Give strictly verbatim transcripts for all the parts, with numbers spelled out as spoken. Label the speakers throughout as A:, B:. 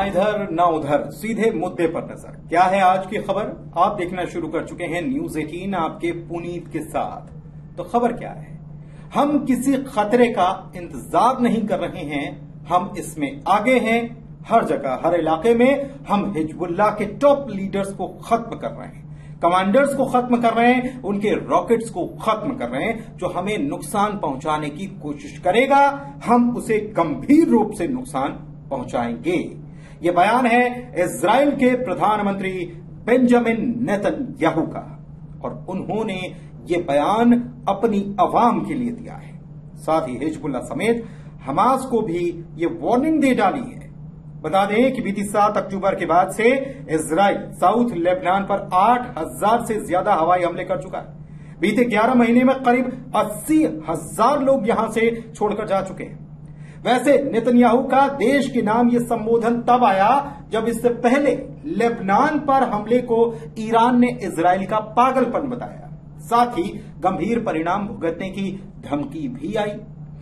A: इधर ना उधर, सीधे मुद्दे पर नजर। क्या है आज की खबर? आप देखना शुरू कर चुके हैं न्यूज अठारह आपके पुनीत के साथ। तो खबर क्या है? हम किसी खतरे का इंतजार नहीं कर रहे हैं, हम इसमें आगे हैं। हर जगह, हर इलाके में हम हिजबुल्लाह के टॉप लीडर्स को खत्म कर रहे हैं, कमांडर्स को खत्म कर रहे हैं, उनके रॉकेट्स को खत्म कर रहे हैं। जो हमें नुकसान पहुंचाने की कोशिश करेगा, हम उसे गंभीर रूप से नुकसान पहुंचाएंगे। यह बयान है इजराइल के प्रधानमंत्री बेंजामिन नेतन्याहू का, और उन्होंने यह बयान अपनी अवाम के लिए दिया है। साथ ही हिजबुल्लाह समेत हमास को भी यह वार्निंग दे डाली है। बता दें कि बीती सात अक्टूबर के बाद से इजराइल साउथ लेबनान पर आठ हजार से ज्यादा हवाई हमले कर चुका है। बीते ग्यारह महीने में करीब अस्सी हजार लोग यहां से छोड़कर जा चुके हैं। वैसे नेतन्याहू का देश के नाम यह संबोधन तब आया जब इससे पहले लेबनान पर हमले को ईरान ने इजराइल का पागलपन बताया, साथ ही गंभीर परिणाम भुगतने की धमकी भी आई।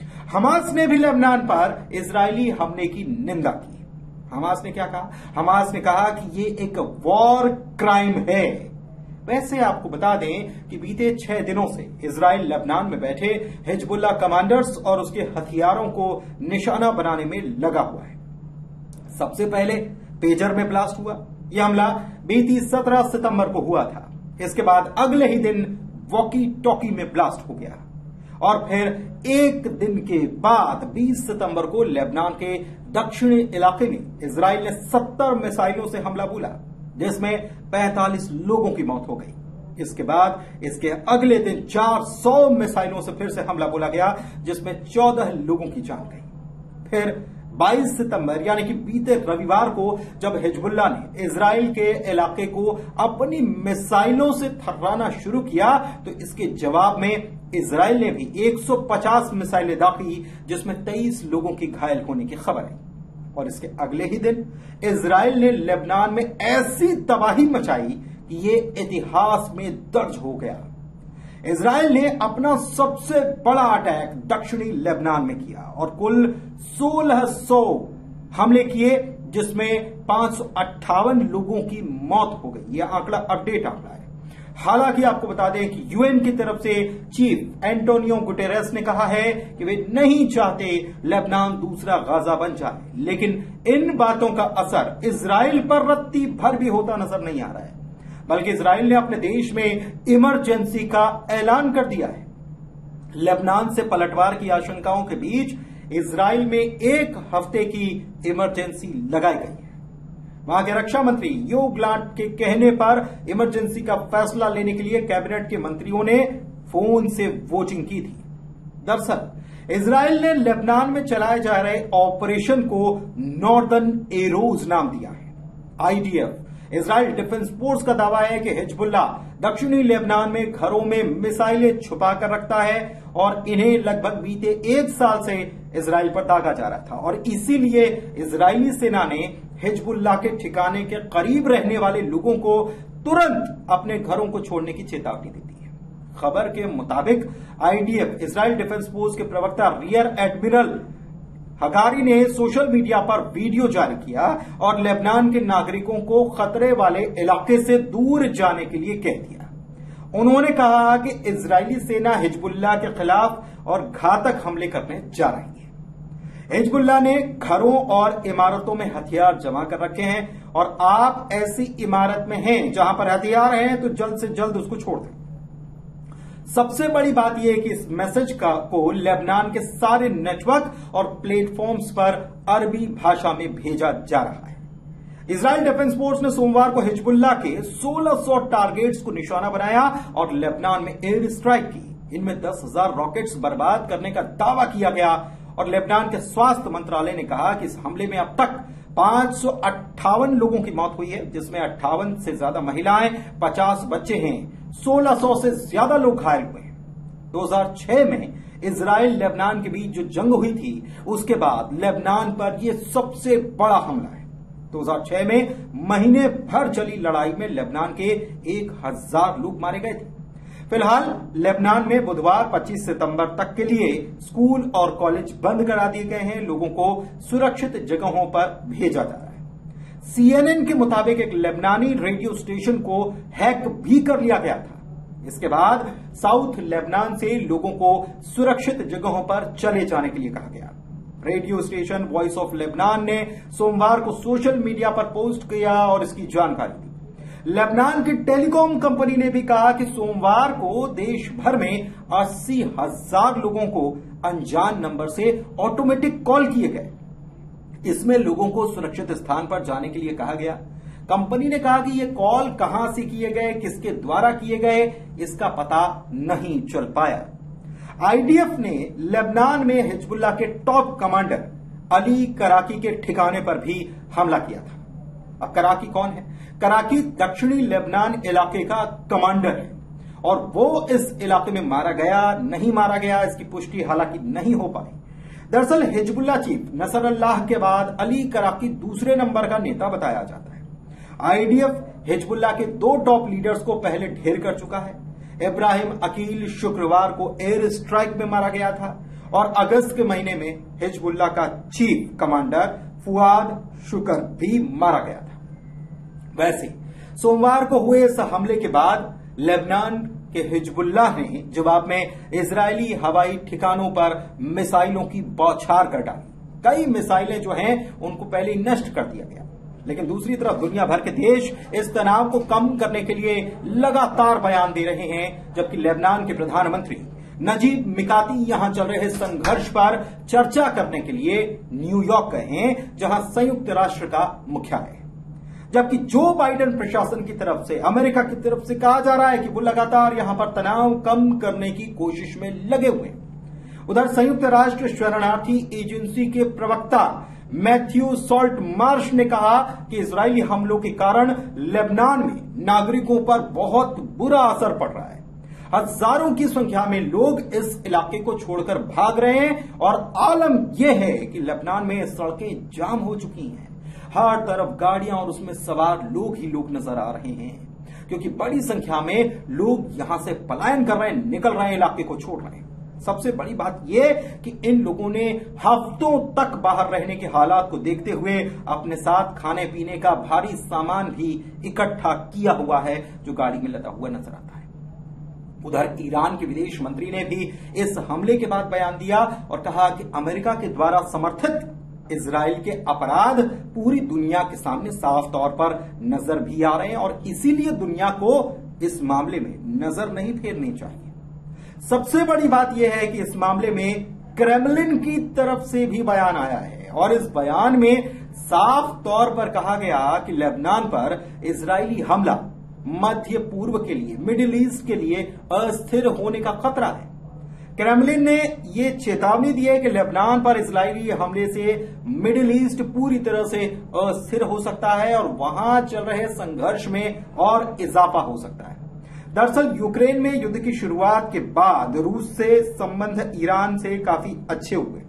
A: हमास ने भी लेबनान पर इजरायली हमले की निंदा की। हमास ने क्या कहा? हमास ने कहा कि ये एक वॉर क्राइम है। वैसे आपको बता दें कि बीते छह दिनों से इजराइल लेबनान में बैठे हिजबुल्लाह कमांडर्स और उसके हथियारों को निशाना बनाने में लगा हुआ है। सबसे पहले पेजर में ब्लास्ट हुआ। यह हमला बीती सत्रह सितंबर को हुआ था। इसके बाद अगले ही दिन वॉकी टॉकी में ब्लास्ट हो गया, और फिर एक दिन के बाद बीस सितंबर को लेबनान के दक्षिणी इलाके में इजराइल ने सत्तर मिसाइलों से हमला बोला, जिसमें पैंतालीस लोगों की मौत हो गई। इसके बाद इसके अगले दिन चार सौ मिसाइलों से फिर से हमला बोला गया, जिसमें चौदह लोगों की जान गई। फिर बाईस सितंबर यानी कि बीते रविवार को जब हिजबुल्लाह ने इजराइल के इलाके को अपनी मिसाइलों से थर्राना शुरू किया, तो इसके जवाब में इजराइल ने भी एक सौ पचास मिसाइलें दागी, जिसमें तेईस लोगों की घायल होने की खबर है। और इसके अगले ही दिन इजराइल ने लेबनान में ऐसी तबाही मचाई कि ये इतिहास में दर्ज हो गया। इजराइल ने अपना सबसे बड़ा अटैक दक्षिणी लेबनान में किया और कुल सोलह सौ हमले किए, जिसमें पांच सौ अट्ठावन लोगों की मौत हो गई। यह आंकड़ा अपडेट आंकड़ा है। हालांकि आपको बता दें कि यूएन की तरफ से चीफ एंटोनियो गुटेरेस ने कहा है कि वे नहीं चाहते लेबनान दूसरा गाजा बन जाए, लेकिन इन बातों का असर इजराइल पर रत्ती भर भी होता नजर नहीं आ रहा है, बल्कि इजराइल ने अपने देश में इमरजेंसी का ऐलान कर दिया है। लेबनान से पलटवार की आशंकाओं के बीच इजराइल में एक हफ्ते की इमरजेंसी लगाई गई है। वहां के रक्षा मंत्री योव ग्लांट के कहने पर इमरजेंसी का फैसला लेने के लिए कैबिनेट के मंत्रियों ने फोन से वोटिंग की थी। दरअसल इजराइल ने लेबनान में चलाए जा रहे ऑपरेशन को नॉर्दर्न एरोज नाम दिया है। आईडीएफ इजराइल डिफेंस फोर्स का दावा है कि हिजबुल्लाह दक्षिणी लेबनान में घरों में मिसाइलें छुपा कर रखता है, और इन्हें लगभग बीते एक साल से इजराइल पर दागा जा रहा था, और इसीलिए इजरायली सेना ने हिजबुल्लाह के ठिकाने के करीब रहने वाले लोगों को तुरंत अपने घरों को छोड़ने की चेतावनी दी है। खबर के मुताबिक आईडीएफ इजराइल डिफेंस फोर्स के प्रवक्ता रियर एडमिरल हगारी ने सोशल मीडिया पर वीडियो जारी किया और लेबनान के नागरिकों को खतरे वाले इलाके से दूर जाने के लिए कह दिया। उन्होंने कहा कि इजरायली सेना हिजबुल्लाह के खिलाफ और घातक हमले करने जा रही है। हिजबुल्लाह ने घरों और इमारतों में हथियार जमा कर रखे हैं, और आप ऐसी इमारत में हैं जहां पर हथियार हैं तो जल्द से जल्द उसको छोड़ दें। सबसे बड़ी बात यह है कि इस मैसेज का को लेबनान के सारे नेटवर्क और प्लेटफॉर्म्स पर अरबी भाषा में भेजा जा रहा है। इजराइल डिफेंस फोर्स ने सोमवार को हिजबुल्लाह के सोलह सौ टारगेट्स को निशाना बनाया और लेबनान में एयर स्ट्राइक की। इनमें दस हजार रॉकेट्स बर्बाद करने का दावा किया गया, और लेबनान के स्वास्थ्य मंत्रालय ने कहा कि इस हमले में अब तक पांच सौ अट्ठावन लोगों की मौत हुई है, जिसमें अट्ठावन से ज्यादा महिलाएं, पचास बच्चे हैं, सोलह सौ से ज्यादा लोग घायल हुए हैं। दो हजार छह में इजराइल लेबनान के बीच जो जंग हुई थी, उसके बाद लेबनान पर यह सबसे बड़ा हमला है। दो हजार छह में महीने भर चली लड़ाई में लेबनान के एक हजार लोग मारे गए थे। फिलहाल लेबनान में बुधवार पच्चीस सितंबर तक के लिए स्कूल और कॉलेज बंद करा दिए गए हैं। लोगों को सुरक्षित जगहों पर भेजा जा रहा है। सीएनएन के मुताबिक एक लेबनानी रेडियो स्टेशन को हैक भी कर लिया गया था। इसके बाद साउथ लेबनान से लोगों को सुरक्षित जगहों पर चले जाने के लिए कहा गया। Radio station voice of Lebanon ने सोमवार को सोशल मीडिया पर पोस्ट किया और इसकी जानकारी दी। लेबनान की टेलीकॉम कंपनी ने भी कहा कि सोमवार को देश भर में अस्सी हजार लोगों को अनजान नंबर से ऑटोमेटिक कॉल किए गए। इसमें लोगों को सुरक्षित स्थान पर जाने के लिए कहा गया। कंपनी ने कहा कि ये कॉल कहां से किए गए, किसके द्वारा किए गए, इसका पता नहीं चल पाया। आईडीएफ ने लेबनान में हिजबुल्लाह के टॉप कमांडर अली कराकी के ठिकाने पर भी हमला किया था। अब कराकी कौन है? कराकी दक्षिणी लेबनान इलाके का कमांडर है और वो इस इलाके में मारा गया नहीं मारा गया इसकी पुष्टि हालांकि नहीं हो पाई। दरअसल हिजबुल्लाह चीफ नसरल्लाह के बाद अली कराकी दूसरे नंबर का नेता बताया जाता है। आईडीएफ हिजबुल्लाह के दो टॉप लीडर्स को पहले ढेर कर चुका है। इब्राहिम अकील शुक्रवार को एयर स्ट्राइक में मारा गया था और अगस्त के महीने में हिजबुल्लाह का चीफ कमांडर फुआद शुक्र भी मारा गया था। वैसे सोमवार को हुए इस हमले के बाद लेबनान के हिजबुल्लाह ने जवाब में इजरायली हवाई ठिकानों पर मिसाइलों की बौछार कर डाली। कई मिसाइलें जो हैं उनको पहले ही नष्ट कर दिया गया। लेकिन दूसरी तरफ दुनिया भर के देश इस तनाव को कम करने के लिए लगातार बयान दे रहे हैं, जबकि लेबनान के प्रधानमंत्री नजीब मिकाती यहां चल रहे संघर्ष पर चर्चा करने के लिए न्यूयॉर्क गए हैं, जहां संयुक्त राष्ट्र का मुख्यालय है। जबकि जो बाइडेन प्रशासन की तरफ से, अमेरिका की तरफ से कहा जा रहा है कि वो लगातार यहां पर तनाव कम करने की कोशिश में लगे हुए हैं। उधर संयुक्त राष्ट्र शरणार्थी एजेंसी के प्रवक्ता मैथ्यू सॉल्ट मार्श ने कहा कि इजरायली हमलों के कारण लेबनान में नागरिकों पर बहुत बुरा असर पड़ रहा है। हजारों की संख्या में लोग इस इलाके को छोड़कर भाग रहे हैं और आलम यह है कि लेबनान में सड़कें जाम हो चुकी हैं। हर तरफ गाड़ियां और उसमें सवार लोग ही लोग नजर आ रहे हैं, क्योंकि बड़ी संख्या में लोग यहां से पलायन कर रहे हैं, निकल रहे हैं, इलाके को छोड़ रहे हैं। सबसे बड़ी बात यह कि इन लोगों ने हफ्तों तक बाहर रहने के हालात को देखते हुए अपने साथ खाने पीने का भारी सामान भी इकट्ठा किया हुआ है, जो गाड़ी में लदा हुआ नजर आता है। उधर ईरान के विदेश मंत्री ने भी इस हमले के बाद बयान दिया और कहा कि अमेरिका के द्वारा समर्थित इजराइल के अपराध पूरी दुनिया के सामने साफ तौर पर नजर भी आ रहे हैं और इसीलिए दुनिया को इस मामले में नजर नहीं फेरनी चाहिए। सबसे बड़ी बात यह है कि इस मामले में क्रेमलिन की तरफ से भी बयान आया है और इस बयान में साफ तौर पर कहा गया कि लेबनान पर इजरायली हमला मध्य पूर्व के लिए, मिडिल ईस्ट के लिए अस्थिर होने का खतरा है। क्रेमलिन ने यह चेतावनी दी है कि लेबनान पर इजरायली हमले से मिडिल ईस्ट पूरी तरह से अस्थिर हो सकता है और वहां चल रहे संघर्ष में और इजाफा हो सकता है। दरअसल यूक्रेन में युद्ध की शुरुआत के बाद रूस से संबंध ईरान से काफी अच्छे हुए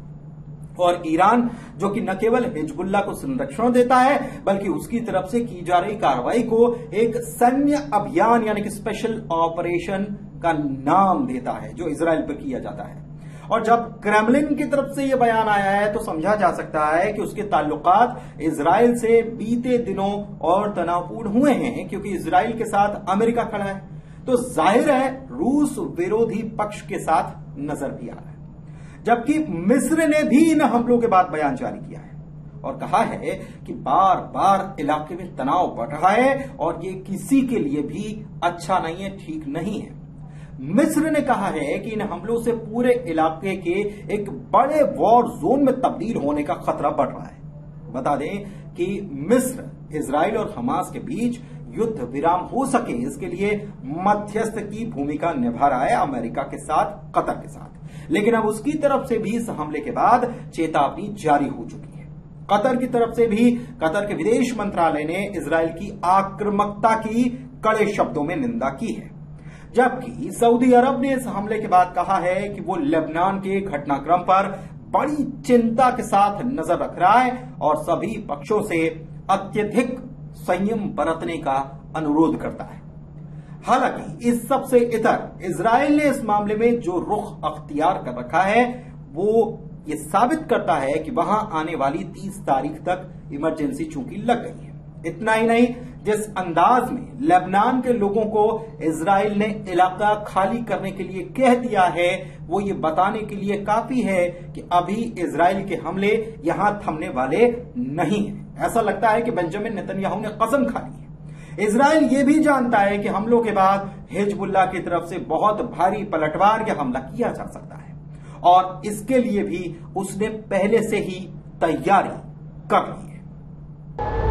A: और ईरान, जो कि न केवल हिजबुल्लाह को संरक्षण देता है बल्कि उसकी तरफ से की जा रही कार्रवाई को एक सैन्य अभियान यानी कि स्पेशल ऑपरेशन का नाम देता है, जो इजराइल पर किया जाता है। और जब क्रेमलिन की तरफ से यह बयान आया है तो समझा जा सकता है कि उसके ताल्लुकात इजराइल से बीते दिनों और तनावपूर्ण हुए हैं, क्योंकि इजराइल के साथ अमेरिका खड़ा है तो जाहिर है रूस विरोधी पक्ष के साथ नजर भी आ रहा है। जबकि मिस्र ने भी इन हमलों के बाद बयान जारी किया है और कहा है कि बार बार इलाके में तनाव बढ़ रहा है और ये किसी के लिए भी अच्छा नहीं है, ठीक नहीं है। मिस्र ने कहा है कि इन हमलों से पूरे इलाके के एक बड़े वॉर जोन में तब्दील होने का खतरा बढ़ रहा है। बता दें कि मिस्र इजराइल और हमास के बीच युद्ध विराम हो सके इसके लिए मध्यस्थ की भूमिका निभा रहा है अमेरिका के साथ, कतर के साथ। लेकिन अब उसकी तरफ से भी इस हमले के बाद चेतावनी जारी हो चुकी है। कतर की तरफ से भी कतर के विदेश मंत्रालय ने इजराइल की आक्रामकता की कड़े शब्दों में निंदा की है, जबकि सऊदी अरब ने इस हमले के बाद कहा है कि वो लेबनान के घटनाक्रम पर बड़ी चिंता के साथ नजर रख रहा है और सभी पक्षों से अत्यधिक संयम बरतने का अनुरोध करता है। हालांकि इस सब से इतर इजराइल ने इस मामले में जो रुख अख्तियार कर रखा है वो ये साबित करता है कि वहां आने वाली तीस तारीख तक इमरजेंसी चूंकि लग गई है इतना ही नहीं, जिस अंदाज में लेबनान के लोगों को इजराइल ने इलाका खाली करने के लिए कह दिया है, वो ये बताने के लिए काफी है कि अभी इजराइल के हमले यहां थमने वाले नहीं हैं। ऐसा लगता है कि बेंजामिन नेतन्याहू ने कसम खा ली है। इजराइल ये भी जानता है कि हमलों के बाद हिजबुल्लाह की तरफ से बहुत भारी पलटवार या हमला किया जा सकता है और इसके लिए भी उसने पहले से ही तैयारी कर ली है।